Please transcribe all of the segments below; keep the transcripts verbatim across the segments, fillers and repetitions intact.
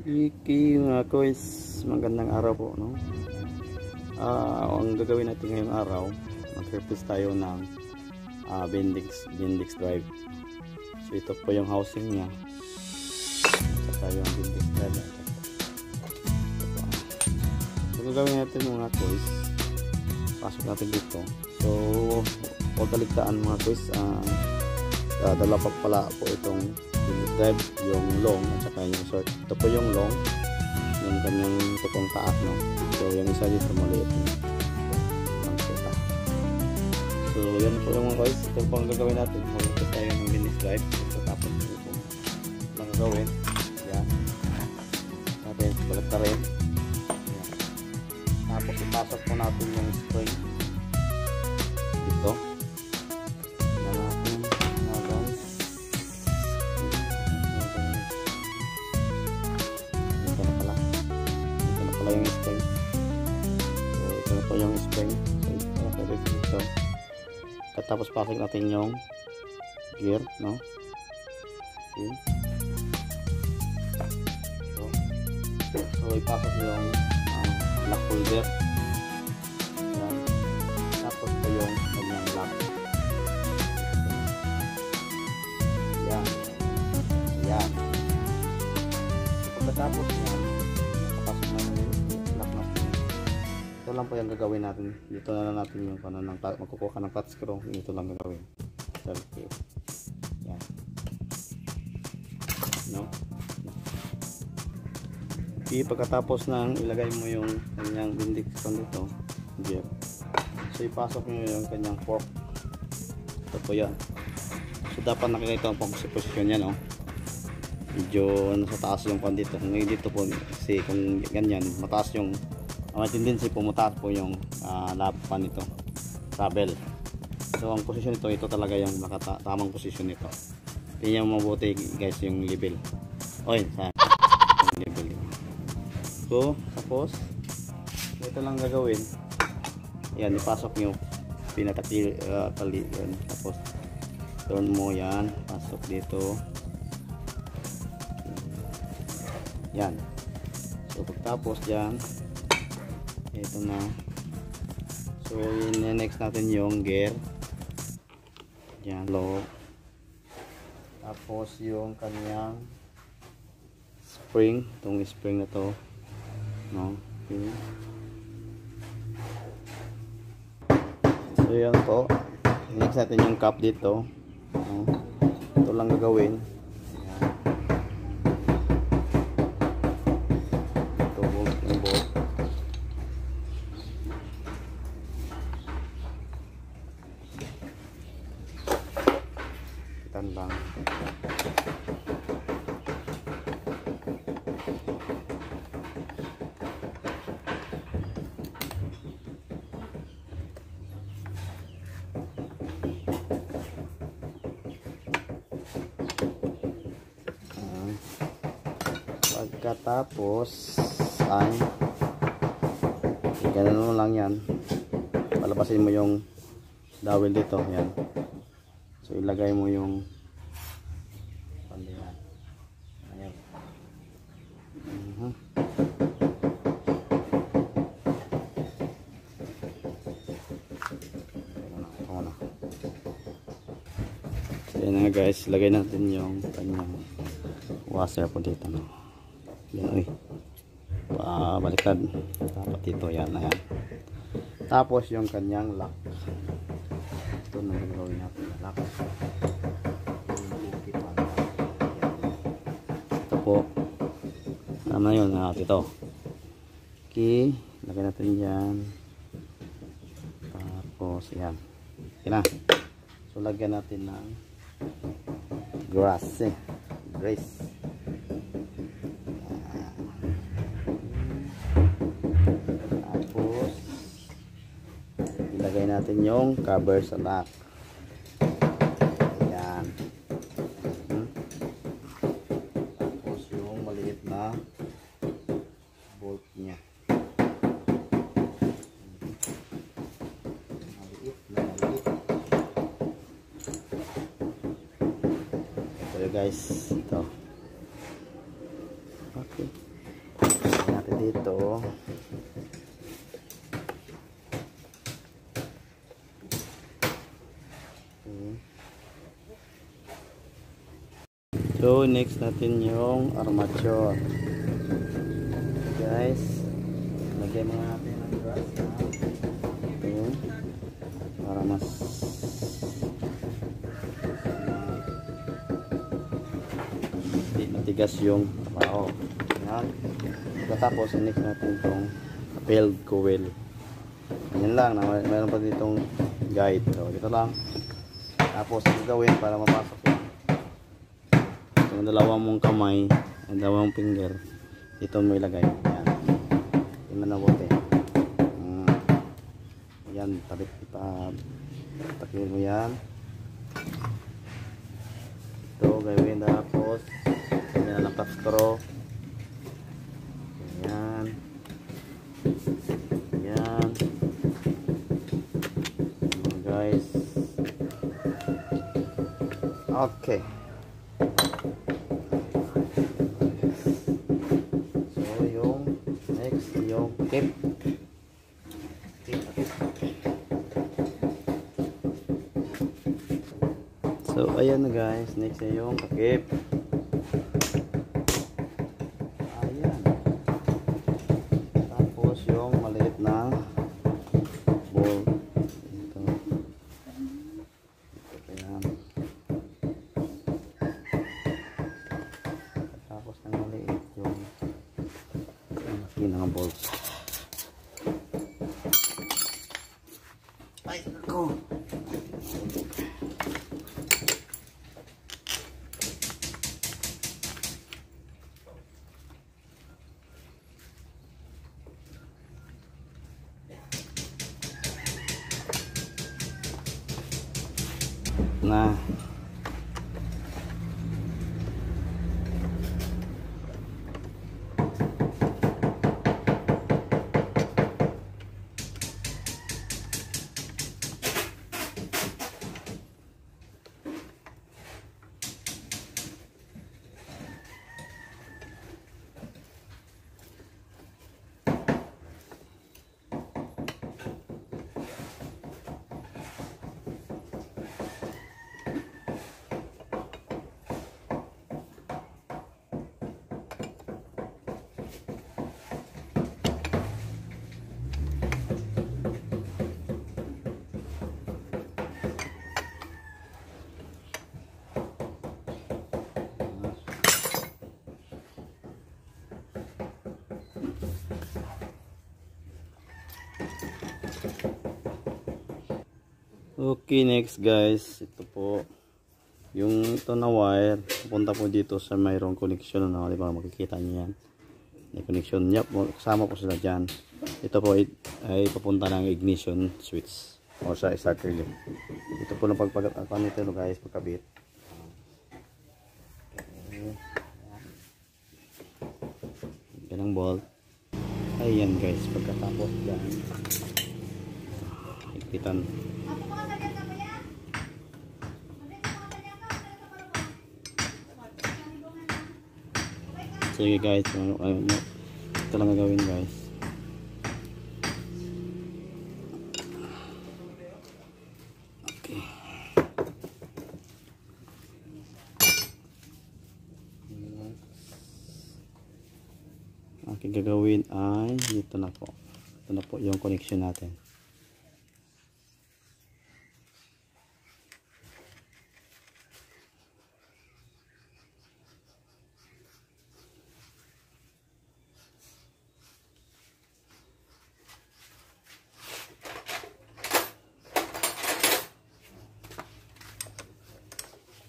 Iki mga kois, magandang araw po, no? Uh, ang gagawin natin ngayong araw, mag-replace tayo ng uh, Bendix, Bendix drive. So ito po yung housing niya. Saka yung Bendix drive. So gagawin natin mga kois, pasok natin dito. So huwag kaligtaan mga kois, uh, uh, dala pa pala po itong drive, yung long at saka yung short. Ito po yung long, yung kanyang tutong taas, no? So yung isa dito maliit, so yan po yung mga guys. Ito po ang gagawin natin. Magpapos tayo ng Bendix drive. So tapos ito lang gagawin, yan natin, balat ka rin yan. Tapos ipasok po natin yung spring dito. Yung spring, so ito na po yung spring. So ito na po dito. Tapos pasok natin yung gear, no? Okay. So, so ipasok yung um, lock holder. Yan. Tapos po yung kanyang lock. Yan. Yan. So pagkatapos yan, nakapasok na yung ito lang po yung gagawin natin. Dito na lang natin yung ano, ng, magkukuha ka ng flat screw. Ito lang gagawin. Okay. Yan. No? Okay, pagkatapos nang ilagay mo yung kanyang Bendix dito, gear. So ipasok nyo yung kanyang fork. Ito po yan. So dapat nakikita ang posisyon yan, no? Medyo nasa taas yung pan dito. Ngayon dito po, kasi kung ganyan, mataas yung may tendency pumutaas po yung uh, lapan nito, travel. So ang posisyon nito, ito talaga yung nakatamang posisyon nito. Tingnan mo mabuti guys yung level. Oy, sa level. So tapos ito lang gagawin. Yan, ipasok nyo pinakati uh, kali yan. Tapos turn mo yan, pasok dito. Yan. So pagtapos yan, ito na. So next natin yung gear. Yan, low. Tapos yung kanyang spring, itong spring na to, no? Okay. So yan po. Next natin yung cap dito, no? Ito lang gagawin. Lang. Ah. Pagkatapos ay ganun mo lang yan, palabasin mo yung dowel dito, yan. So ilagay mo yung pandiyan. Ayan. Uh-huh. So yan nga guys, lagay natin yung kanyang washer po dito, no? Yan, uy. Pa baliktad. Dapat dito, yan, ayan. Tapos yung kanyang lock. Ito na gagawin natin, lock. Ito po, ano yun, ah, ito. Okay, lagay natin yan. Tapos yan, okay na. So lagyan natin ng grass, eh. Grace. Tapos ilagay natin yung cover sa lock. Ayan. Hmm. Tapos yung maliit na bolt niya. Maliit na maliit. Ito guys, ito. Okay. natin dito. Okay. So next natin yung armature. Guys, lagyan mga natin ng grass na ito para mas matigas yung trabaho. Yan. Tapos next natin itong failed coil. Yan lang, mayroon pa ditong guide. So, dito lang. Tapos ang gawin para mapasok yan, yung dalawang mong kamay, ang dalawang finger, dito mo ilagay. Yan. Yung manabote. Hmm. Yan, tabit pa. Takirin mo yan. Ito gawin, tapos yan ang top-screw. Yan. Yan. Yan guys. Okay. So yung next yung tip. Tip, tip. So ayan na guys, next na yung takip. Ayan. Tapos yung maliit na ball. Ito. Ito yan. Tapos ng maliit yung pinaka balls. Ay, ako. Na okay, next guys, ito po yung ito na wire, punta po dito sa mayroong connection na, di ba, makikita niyo yan, may connection niya po, kasama po sila dyan. Ito po ay, ay papunta ng ignition switch o sa starter relay. Ito po na pagpagkatapan nito guys, pagkabit. Okay. Yan ang bolt. Ayan guys, pagkatapos dyan, higpitan. Sige guys, ano, ano, ito lang gagawin guys. Okay. Ang gagawin ay dito na po. Ito na po yung connection natin.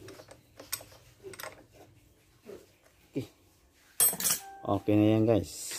Okay na yan guys.